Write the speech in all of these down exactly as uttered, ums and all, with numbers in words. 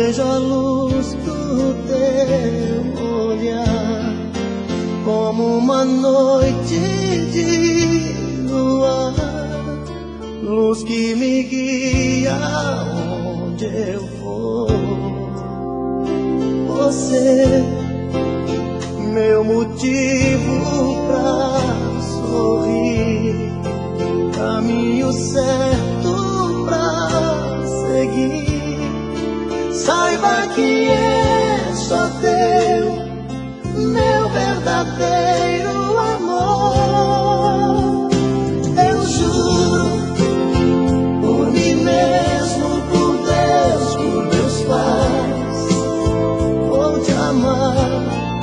vejo a luz do teu olhar como uma noite de luar, luz que me guia onde eu for. Você, meu motivo pra sorrir, caminho certo pra seguir. Saiba que é só teu, meu verdadeiro amor. Eu juro, por mim mesmo, por Deus, por meus pais, vou te amar.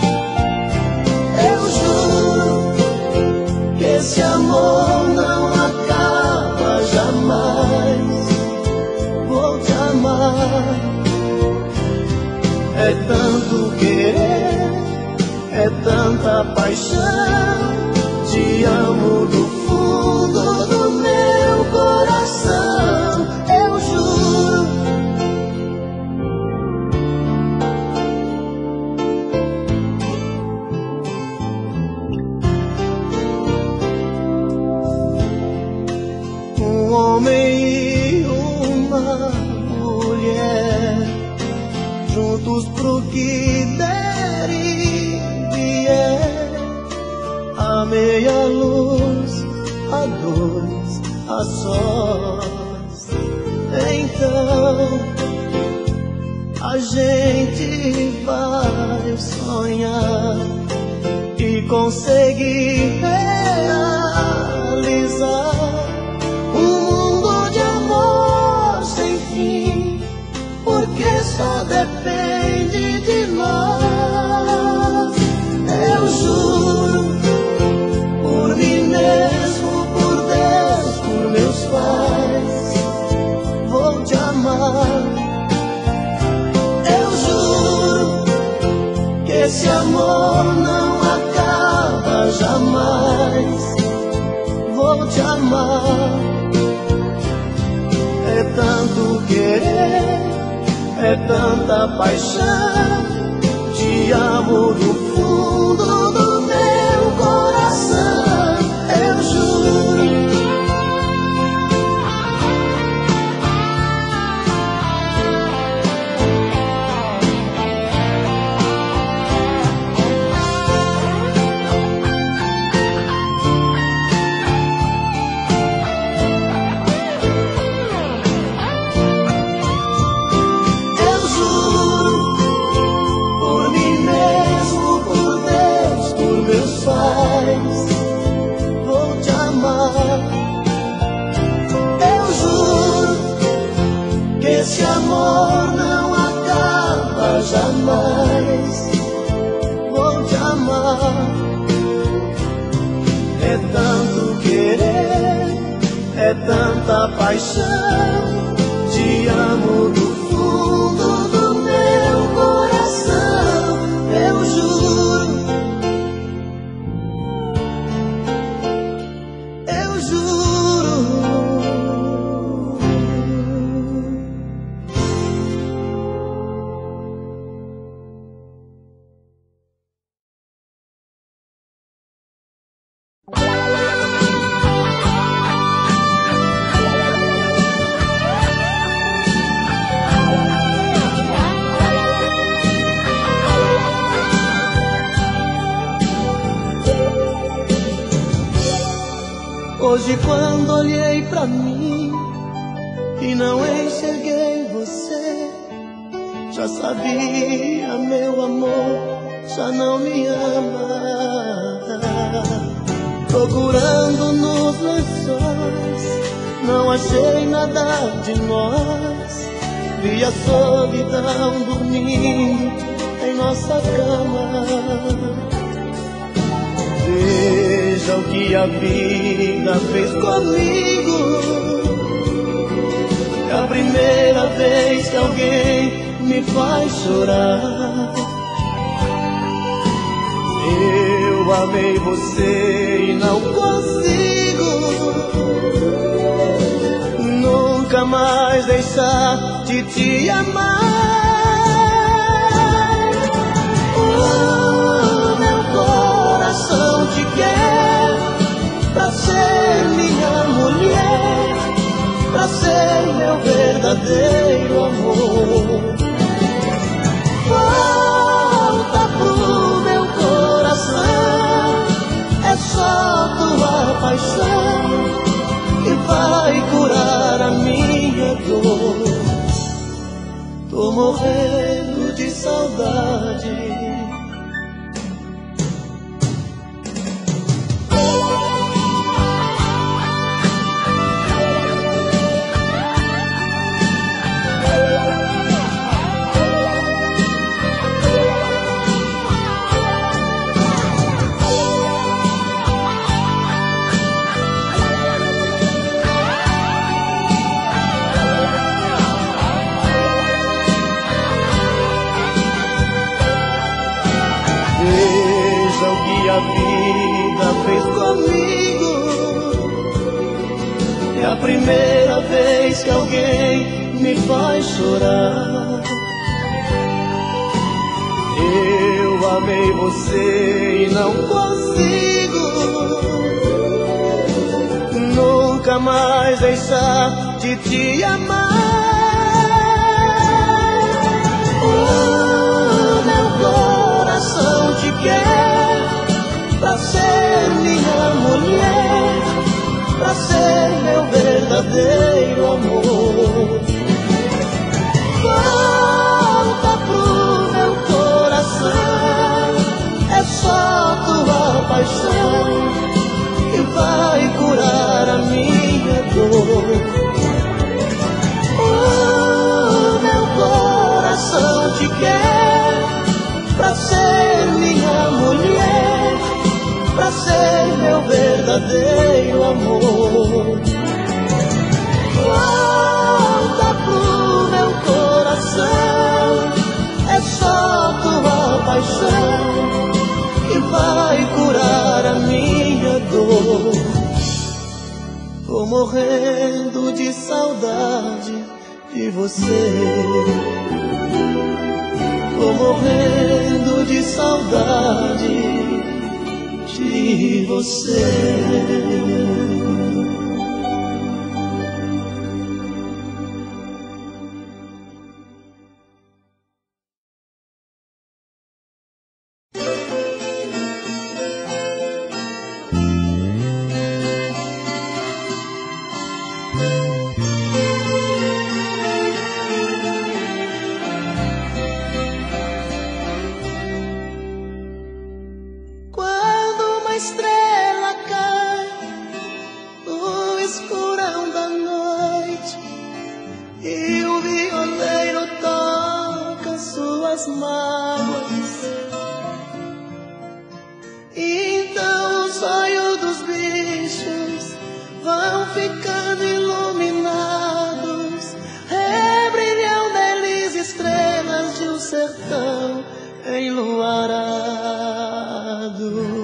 Eu juro que esse amor não acaba jamais, vou te amar. É tanto querer, é tanta paixão, te amo do fundo do meu coração, eu juro. Um homem e uma mulher, juntos pro que der e vier, a meia luz, a dois, a sós. Então a gente vai sonhar e conseguir realizar um mundo de amor sem fim, porque só depende de nós. Eu juro, por mim mesmo, por Deus, por meus pais, vou te amar. Eu juro que esse amor não acaba jamais, vou te amar. É tanto querer, é tanta paixão, te amo do fundo do meu coração, eu juro. Vou te amar. Eu juro que esse amor não acaba jamais, vou te amar. É tanto querer, é tanta paixão, te amo do fundo do meu coração, eu juro. Hoje quando olhei pra mim e não enxerguei você, já sabia, meu amor, já não me ama. Procurando nos lençóis, não achei nada de nós, vi a solidão dormindo em nossa cama. Veja o que a vida fez comigo, é a primeira vez que alguém me faz chorar. Eu amei você e não consigo nunca mais deixar de te amar. verdadeiro amor. Volta pro meu coração, é só tua paixão que vai curar a minha dor. Tô morrendo de saudade. Veja o que a vida fez comigo. É a primeira vez que alguém me faz chorar. Eu amei você e não consigo nunca mais deixar de te amar. O meu coração te quer pra ser minha mulher, pra ser meu verdadeiro amor. Volta pro meu coração, é só tua paixão que vai curar a minha dor. O meu coração te quer pra ser minha mulher, pra ser meu verdadeiro amor. Volta pro meu coração, é só tua paixão que vai curar a minha dor. Tô morrendo de saudade de você. Tô morrendo de saudade de você. Estrela cai no escurão da noite e o violeiro toca suas mágoas. Então os olhos dos bichos vão ficando iluminados, rebrilham neles estrelas de um sertão enluarado.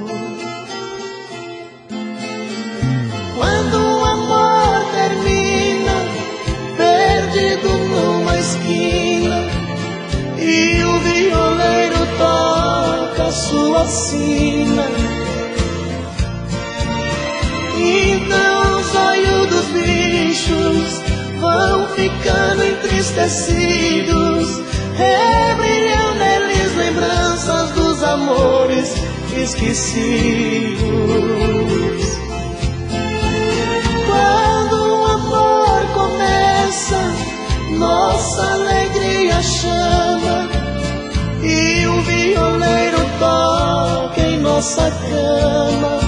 Quando o amor termina, perdido numa esquina, e o violeiro toca sua sina, então os olhos dos bichos vão ficando entristecidos, rebrilham neles lembranças dos amores esquecidos. Quando o amor começa, nossa alegria chama, e o violeiro toca em nossa cama.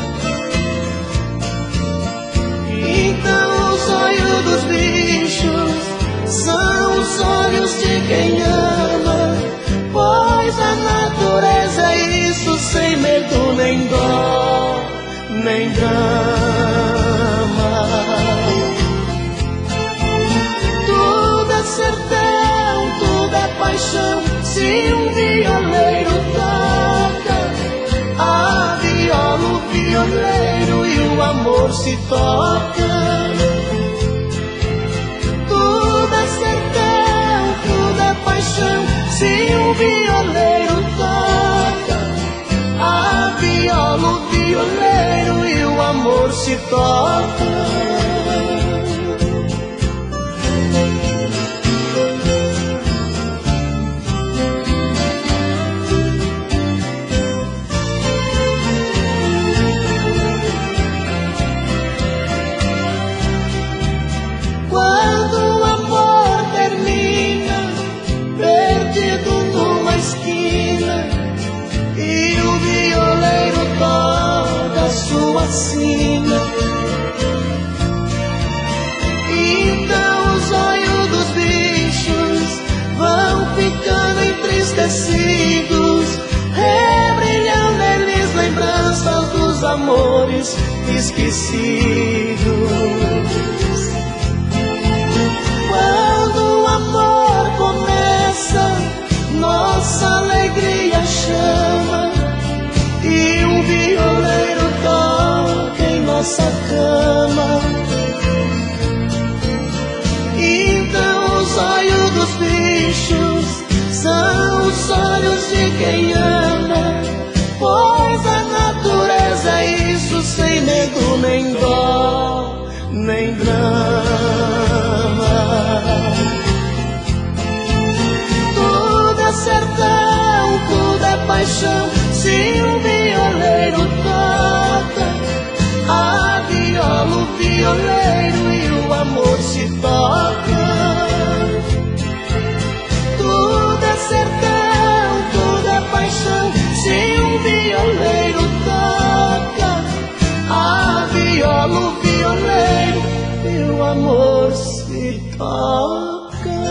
Então os olhos dos bichos são os olhos de quem ama, pois a natureza é isso, sem medo nem dó, nem drama. Tudo é sertão, tudo é paixão, se um violeiro toca a viola, o violeiro e o amor se toca. Tudo é sertão, tudo é paixão, se um violeiro toca a viola, o violeiro e o amor se toca. sua sina. Então os olhos dos bichos vão ficando entristecidos, rebrilham neles lembranças dos amores esquecidos. Quando o amor começa, nossa alegria chama, e um violeiro toca em nossa cama. Então os olhos dos bichos são os olhos de quem ama, pois a natureza é isso, sem medo nem dó, nem drama. Tudo é sertão, tudo é paixão, se um violeiro toca a viola, o violeiro e o amor se tocam. Tudo é sertão, tudo é paixão, se um violeiro toca a viola, o violeiro e o amor se tocam.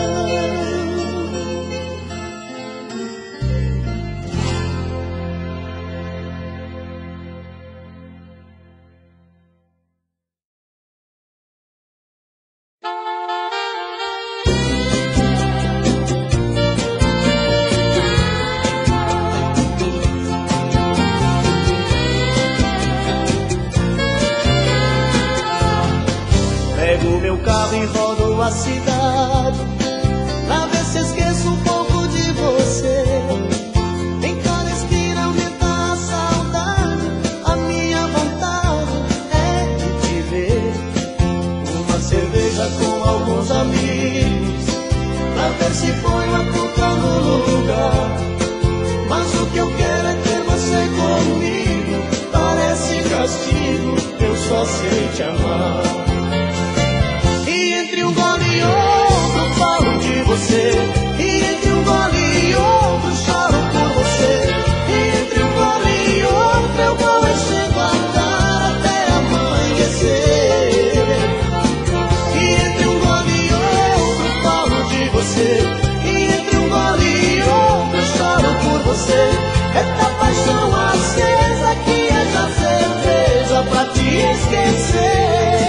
Pego meu carro e rodo a cidade pra ver se esqueço um pouco de você. Em cada esquina aumenta a saudade, a minha vontade é de te ver. Uma cerveja com alguns amigos pra ver se põe a culpa no lugar. Mas o que eu quero é ter você comigo, parece castigo, eu só sei te amar. Entre um gole e outro falo de você, e entre um gole e outro choro por você. E entre um gole e outro eu vou enchendo a cara até amanhecer. E entre um gole e outro falo de você, e entre um gole e outro choro por você. Esta paixão acesa que é já cerveja pra te esquecer.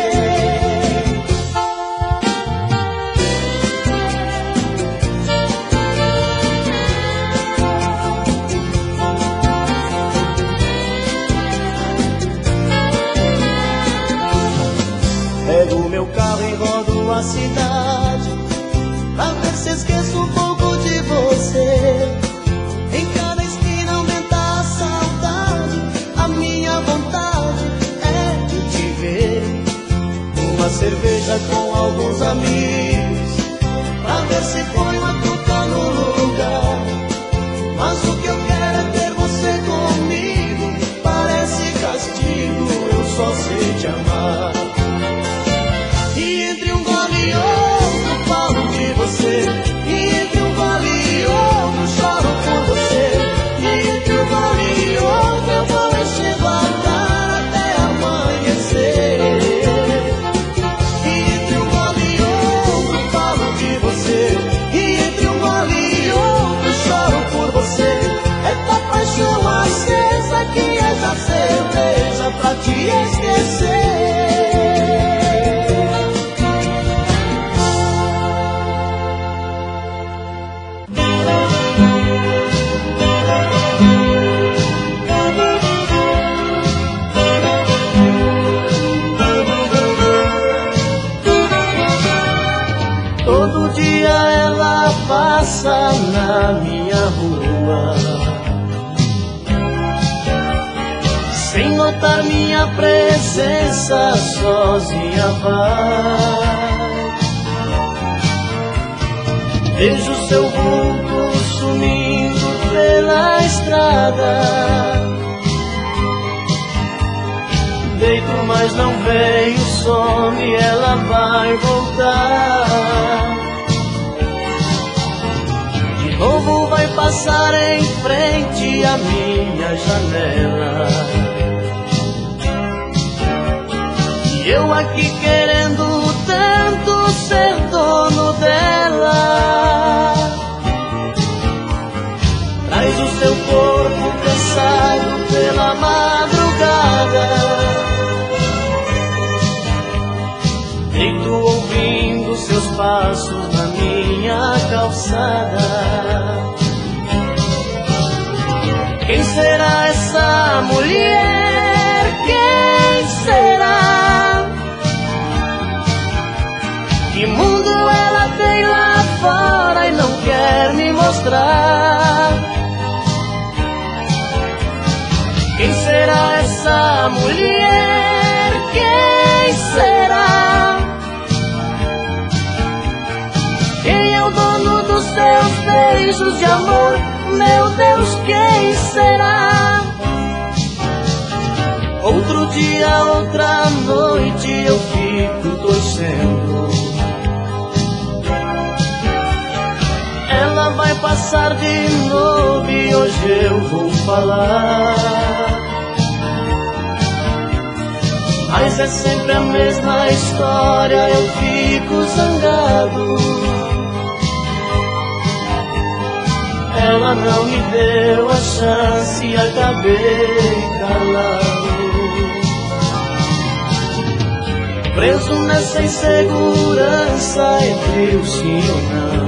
Pego meu carro e rodo a cidade pra ver se esqueço um pouco de você. Em cada esquina aumenta a saudade, a minha vontade é de te ver. Uma cerveja com alguns amigos pra ver se põe uma culpa no lugar. Mas o que eu quero é ter você comigo, parece castigo, eu só sei te amar. E entre um gole e outro falo de você, e entre um gole e outro choro por você. E entre um gole e outro eu vou enchendo a cara até amanhecer. E entre um gole e outro falo de você, e entre um gole e outro choro por você. Esta paixão acesa que é já cerveja pra te esquecer. Todo dia ela passa na minha rua, sem notar minha presença, sozinha vai. Vejo seu vulto sumindo pela estrada, deito mas não vem o some, ela vai voltar. De novo vai passar em frente à minha janela. E eu aqui querendo tanto ser dono dela. Traz o seu corpo cansado pela madrugada, deito ouvindo seus passos na minha calçada. Quem será essa mulher? Quem será? Que mundo ela tem lá fora e não quer me mostrar? Quem será essa mulher? Quem será? Quem é o dono dos seus beijos de amor? Meu Deus, quem será? Outro dia, outra noite eu fico torcendo. Ela vai passar de novo e hoje eu vou falar. Mas é sempre a mesma história, eu fico zangado. Ela não me deu a chance e acabei calado, preso nessa insegurança entre o sim ou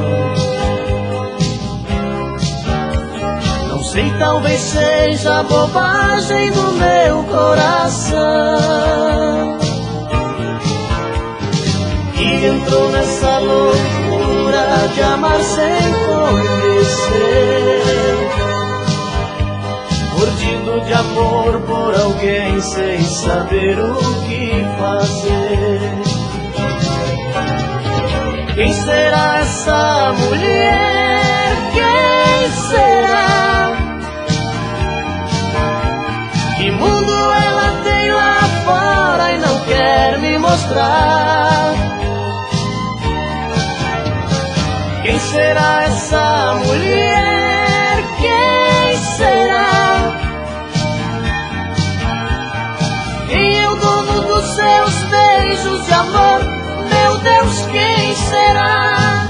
não. Não sei, talvez seja bobagem do meu coração, que entrou nessa loucura de amar sem conhecer, mordido de amor por alguém sem saber o que fazer. Quem será essa mulher? Quem será? Que mundo ela tem lá fora e não quer me mostrar? Quem será essa mulher? Quem será? Quem é o dono dos seus beijos de amor? Meu Deus, quem será?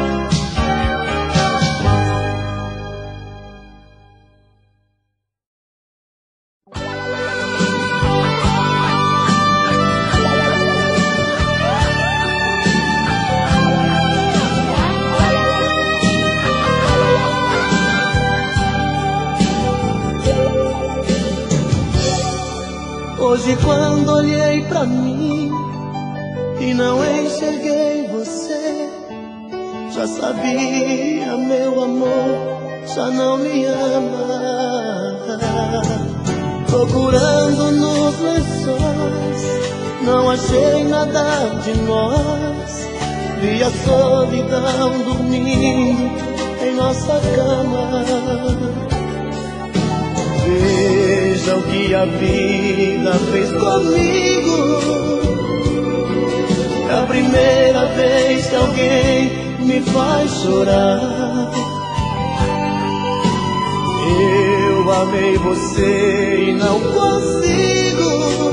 Hoje quando olhei pra mim e não enxerguei você, já sabia, meu amor, já não me ama. Procurando nos lençóis, não achei nada de nós. Vi a solidão dormindo em nossa cama. Veja o que a vida fez comigo. É a primeira vez que alguém me faz chorar. Eu amei você e não consigo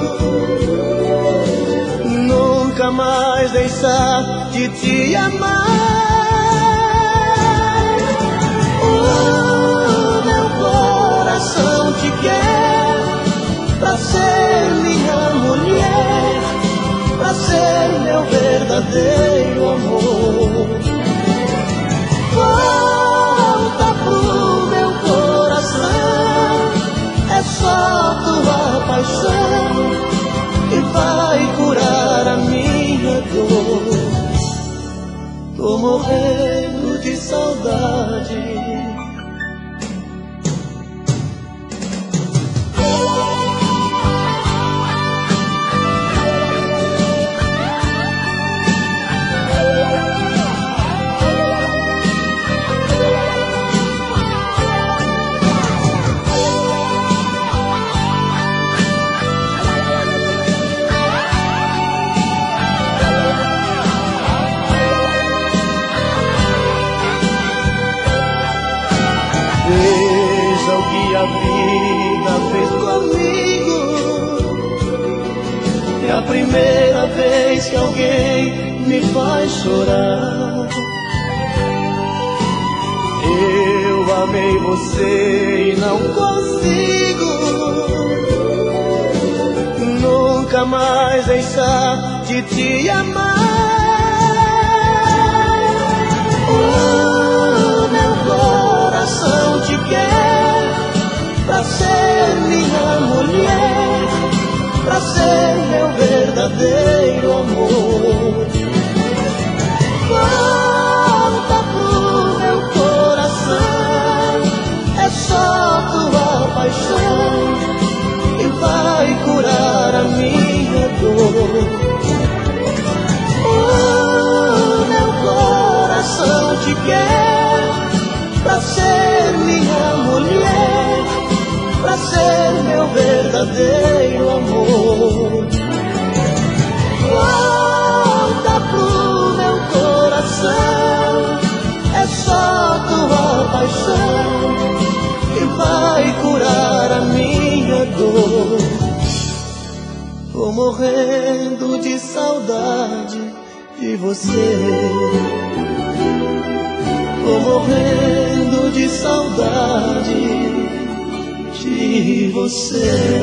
nunca mais deixar de te amar. Te quero pra ser minha mulher, pra ser meu verdadeiro amor. Volta pro meu coração, é só tua paixão que vai curar a minha dor. Tô morrendo de saudade. Veja o que a vida fez comigo. É a a primeira vez que alguém me faz chorar. Eu amei você e não consigo nunca mais deixar de te amar. O meu coração te quer pra ser minha mulher, pra ser meu verdadeiro amor. Volta pro meu coração, é só tua paixão que vai curar a minha dor. O meu coração te quer pra ser minha mulher, pra ser meu verdadeiro amor. Volta pro meu coração, é só tua paixão que vai curar a minha dor. Tô morrendo de saudade de você. Tô morrendo de saudade de você.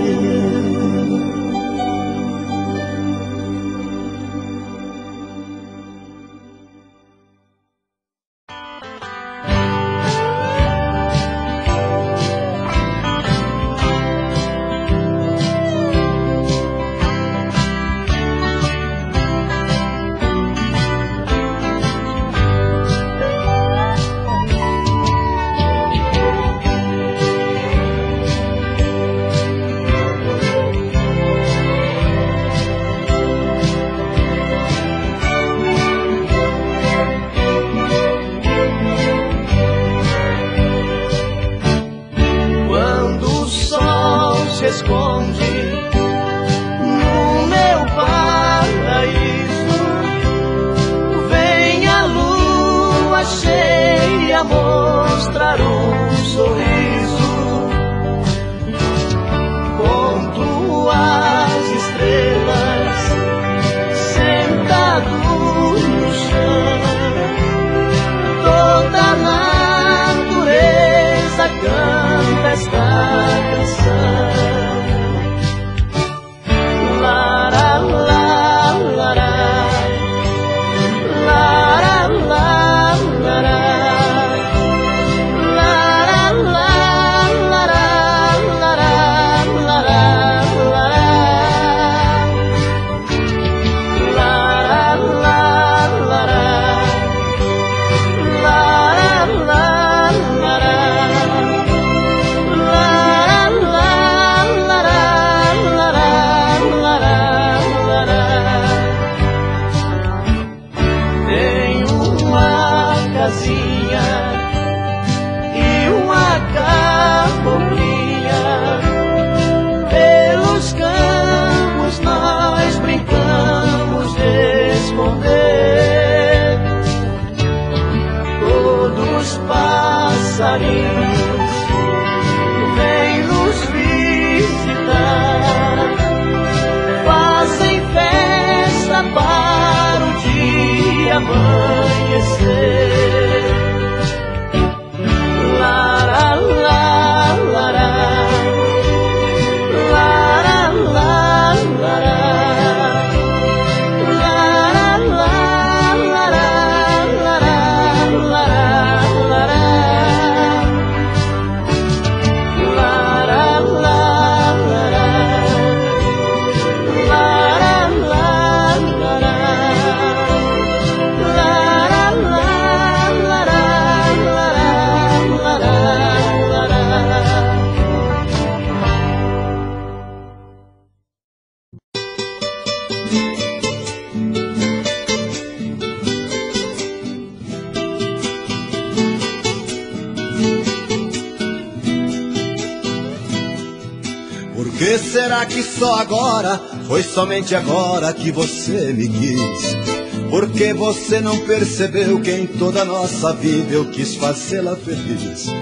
Será que só agora, foi somente agora que você me quis? Porque você não percebeu que em toda a nossa vida eu quis fazê-la feliz?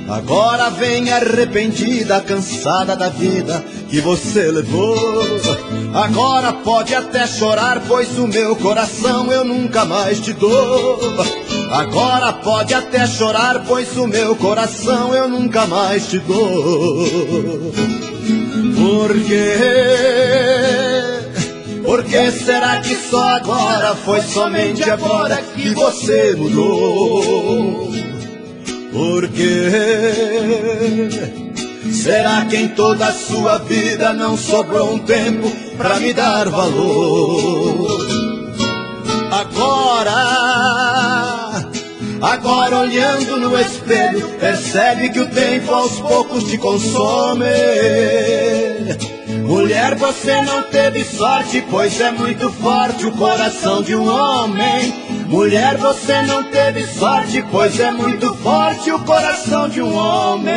Agora vem arrependida, cansada da vida que você levou. Agora pode até chorar, pois o meu coração eu nunca mais te dou. Agora pode até chorar, pois o meu coração eu nunca mais te dou. Por quê? Por que será que só agora, foi somente agora que você mudou? Por quê? Será que em toda a sua vida não sobrou um tempo pra me dar valor? Agora, agora olhando no espelho, percebe que o tempo aos poucos te consome. Mulher, você não teve sorte, pois é muito forte o coração de um homem. Mulher, você não teve sorte, pois é muito forte o coração de um homem.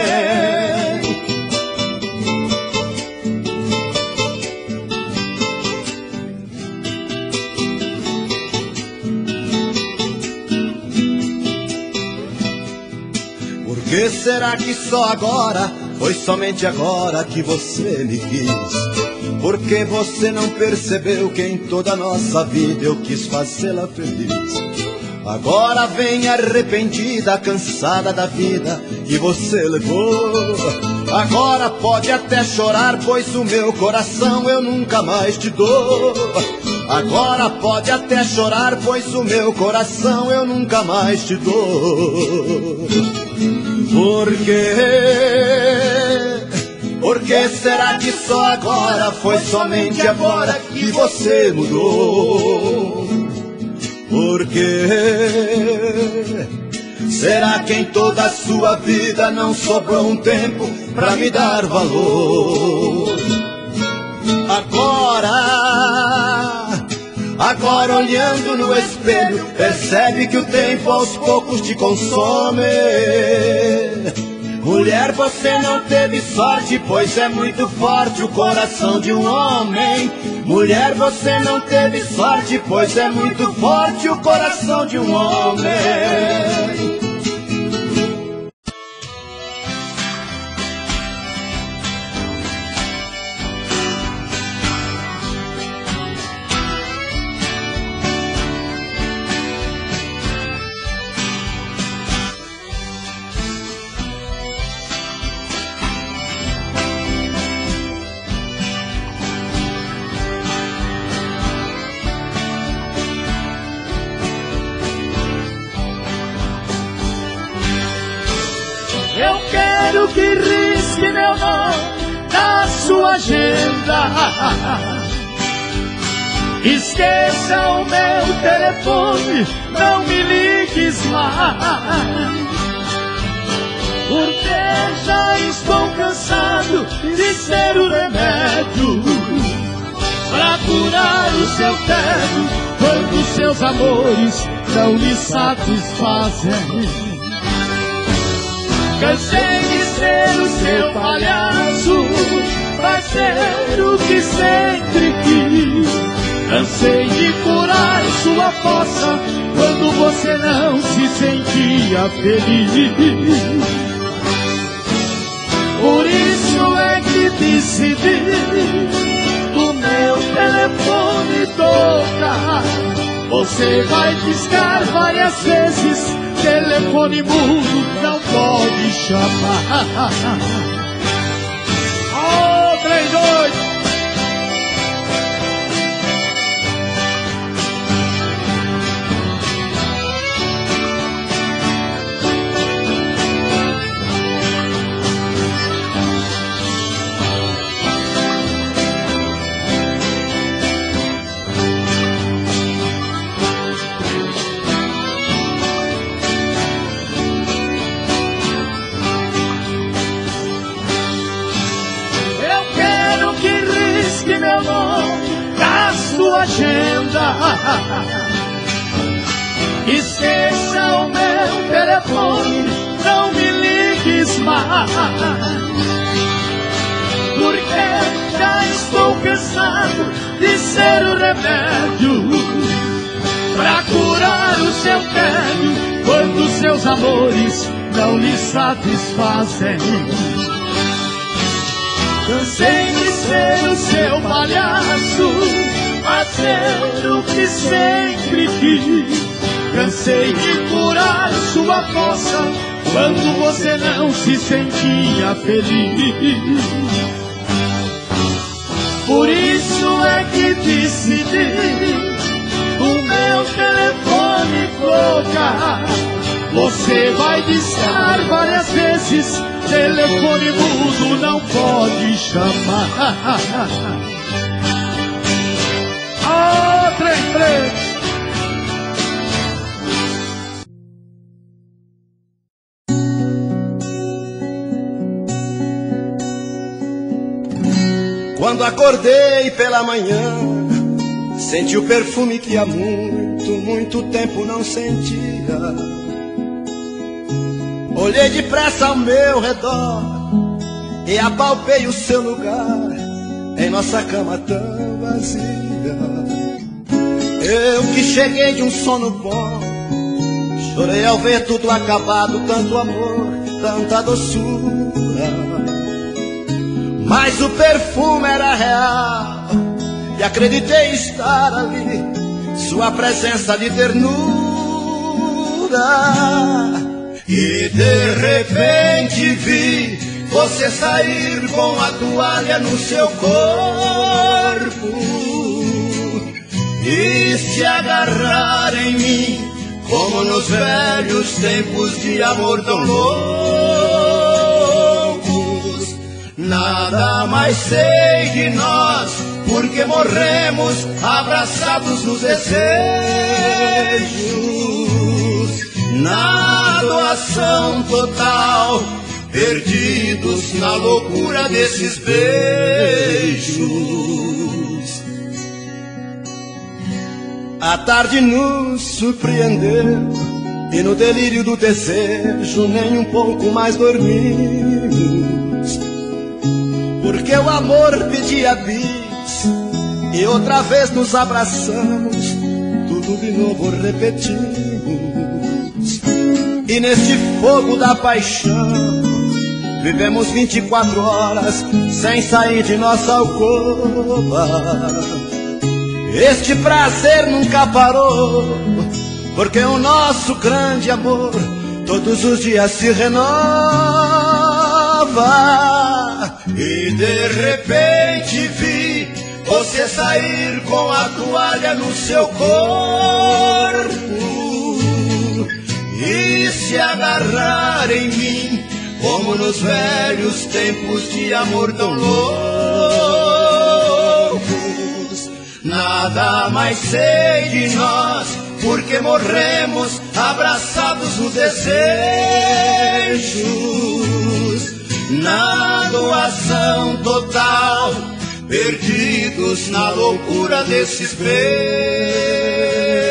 Por que será que só agora, foi somente agora que você me quis? Por que você não percebeu que em toda a nossa vida eu quis fazê-la feliz? Agora vem arrependida, cansada da vida que você levou. Agora pode até chorar, pois o meu coração eu nunca mais te dou. Agora pode até chorar, pois o meu coração eu nunca mais te dou. Por quê? Por que será que só agora, foi somente agora que você mudou? Por quê? Será que em toda a sua vida não sobrou um tempo pra me dar valor? Agora, agora olhando no espelho, percebe que o tempo aos poucos te consome. Mulher, você não teve sorte, pois é muito forte o coração de um homem. Mulher, você não teve sorte, pois é muito forte o coração de um homem. Que risque meu nome da sua agenda. Esqueça o meu telefone, não me ligues mais, porque já estou cansado de ser o remédio pra curar o seu tédio quando seus amores não lhe satisfazem. Cansei de ser o seu palhaço, fazer o que sempre quis. Cansei de curar sua fossa quando você não se sentia feliz. Por isso é que decidi o meu telefone tocar. Você vai piscar várias vezes, telefone mudo não pode chamar. Oh, três, dois. Agenda. Esqueça o meu telefone, não me ligues mais, porque já estou cansado de ser o remédio pra curar o seu tédio quando seus amores não lhe satisfazem. Cansei de ser o seu palhaço, fazer o que sempre quis. Cansei de curar sua coça quando você não se sentia feliz. Por isso é que decidi o meu telefone colocar. Você vai discar várias vezes, telefone mudo não pode chamar. Ah, trem, trem. Quando acordei pela manhã, senti o perfume que há muito, muito tempo não sentia. Olhei depressa ao meu redor e apalpei o seu lugar em nossa cama tão vazia. Eu que cheguei de um sono bom, chorei ao ver tudo acabado, tanto amor, tanta doçura. Mas o perfume era real e acreditei estar ali, sua presença de ternura. E de repente vi você sair com a toalha no seu corpo e se agarrar em mim, como nos velhos tempos de amor tão loucos. Nada mais sei de nós, porque morremos abraçados nos desejos, na doação total, perdidos na loucura desses beijos. A tarde nos surpreendeu e no delírio do desejo nem um pouco mais dormimos, porque o amor pedia bis e outra vez nos abraçamos, tudo de novo repetimos. E neste fogo da paixão vivemos vinte e quatro horas sem sair de nossa alcova. Este prazer nunca parou, porque o nosso grande amor todos os dias se renova. E de repente vi você sair com a toalha no seu corpo e se agarrar em mim, como nos velhos tempos de amor tão loucos. Nada mais sei de nós, porque morremos abraçados nos desejos, na doação total, perdidos na loucura desses beijos.